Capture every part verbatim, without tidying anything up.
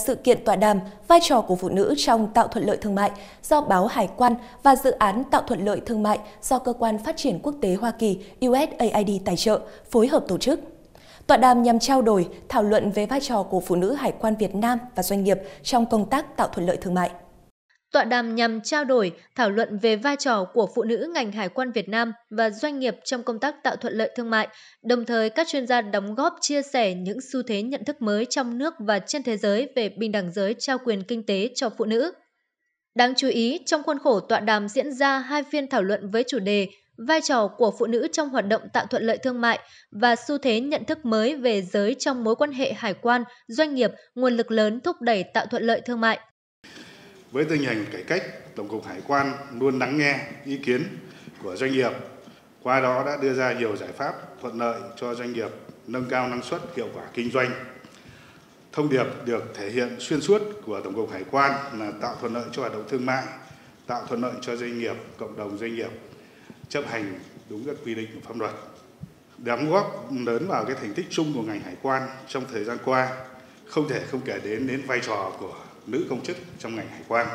sự kiện tọa đàm vai trò của phụ nữ trong tạo thuận lợi thương mại do báo Hải quan và dự án tạo thuận lợi thương mại do Cơ quan Phát triển Quốc tế Hoa Kỳ U S A I D tài trợ, phối hợp tổ chức. Tọa đàm nhằm trao đổi, thảo luận về vai trò của phụ nữ hải quan Việt Nam và doanh nghiệp trong công tác tạo thuận lợi thương mại. Tọa đàm nhằm trao đổi, thảo luận về vai trò của phụ nữ ngành hải quan Việt Nam và doanh nghiệp trong công tác tạo thuận lợi thương mại, đồng thời các chuyên gia đóng góp chia sẻ những xu thế nhận thức mới trong nước và trên thế giới về bình đẳng giới trao quyền kinh tế cho phụ nữ. Đáng chú ý, trong khuôn khổ tọa đàm diễn ra hai phiên thảo luận với chủ đề vai trò của phụ nữ trong hoạt động tạo thuận lợi thương mại và xu thế nhận thức mới về giới trong mối quan hệ hải quan, doanh nghiệp, nguồn lực lớn thúc đẩy tạo thuận lợi thương mại. Với tinh hình cải cách, Tổng cục Hải quan luôn lắng nghe ý kiến của doanh nghiệp, qua đó đã đưa ra nhiều giải pháp thuận lợi cho doanh nghiệp nâng cao năng suất, hiệu quả kinh doanh. Thông điệp được thể hiện xuyên suốt của Tổng cục Hải quan là tạo thuận lợi cho hoạt động thương mại, tạo thuận lợi cho doanh nghiệp, cộng đồng doanh nghiệp, chấp hành đúng các quy định của pháp luật. Đóng góp lớn vào cái thành tích chung của ngành hải quan trong thời gian qua, không thể không kể đến đến vai trò của nữ công chức trong ngành hải quan.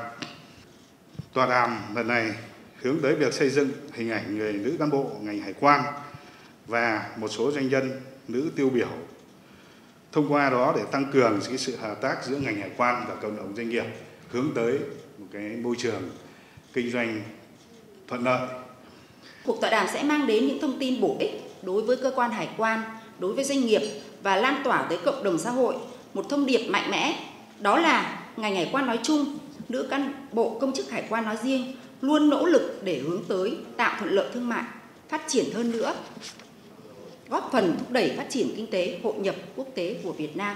Tọa đàm lần này hướng tới việc xây dựng hình ảnh người nữ cán bộ ngành hải quan và một số doanh nhân nữ tiêu biểu. Thông qua đó để tăng cường cái sự hợp tác giữa ngành hải quan và cộng đồng doanh nghiệp, hướng tới một cái môi trường kinh doanh thuận lợi. Cuộc tọa đàm sẽ mang đến những thông tin bổ ích đối với cơ quan hải quan, đối với doanh nghiệp và lan tỏa tới cộng đồng xã hội một thông điệp mạnh mẽ, đó là ngành hải quan nói chung, nữ cán bộ công chức hải quan nói riêng luôn nỗ lực để hướng tới tạo thuận lợi thương mại, phát triển hơn nữa, góp phần thúc đẩy phát triển kinh tế, hội nhập quốc tế của Việt Nam.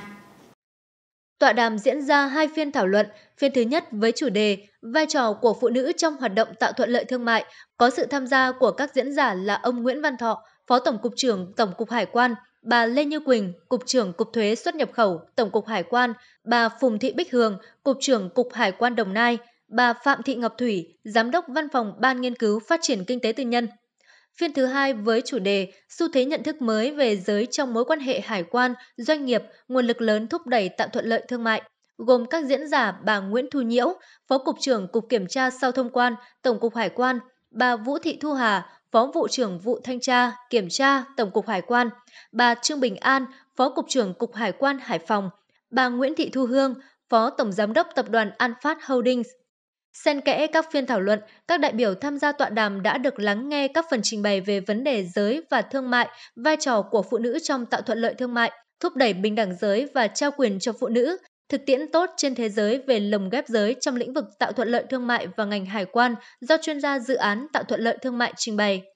Tọa đàm diễn ra hai phiên thảo luận, phiên thứ nhất với chủ đề vai trò của phụ nữ trong hoạt động tạo thuận lợi thương mại, có sự tham gia của các diễn giả là ông Nguyễn Văn Thọ, Phó Tổng cục trưởng Tổng cục Hải quan, bà Lê Như Quỳnh, Cục trưởng Cục Thuế xuất nhập khẩu, Tổng cục Hải quan, bà Phùng Thị Bích Hường, Cục trưởng Cục Hải quan Đồng Nai, bà Phạm Thị Ngọc Thủy, Giám đốc Văn phòng Ban Nghiên cứu Phát triển Kinh tế Tư nhân. Phiên thứ hai với chủ đề xu thế nhận thức mới về giới trong mối quan hệ hải quan, doanh nghiệp, nguồn lực lớn thúc đẩy tạo thuận lợi thương mại, gồm các diễn giả bà Nguyễn Thu Nhiễu, Phó Cục trưởng Cục Kiểm tra sau thông quan, Tổng cục Hải quan, bà Vũ Thị Thu Hà, Phó Vụ trưởng Vụ Thanh tra, Kiểm tra, Tổng cục Hải quan, bà Trương Bình An, Phó Cục trưởng Cục Hải quan Hải Phòng, bà Nguyễn Thị Thu Hương, Phó Tổng Giám đốc Tập đoàn An Phát Holdings. Xen kẽ các phiên thảo luận, các đại biểu tham gia tọa đàm đã được lắng nghe các phần trình bày về vấn đề giới và thương mại, vai trò của phụ nữ trong tạo thuận lợi thương mại, thúc đẩy bình đẳng giới và trao quyền cho phụ nữ, thực tiễn tốt trên thế giới về lồng ghép giới trong lĩnh vực tạo thuận lợi thương mại và ngành hải quan do chuyên gia dự án tạo thuận lợi thương mại trình bày.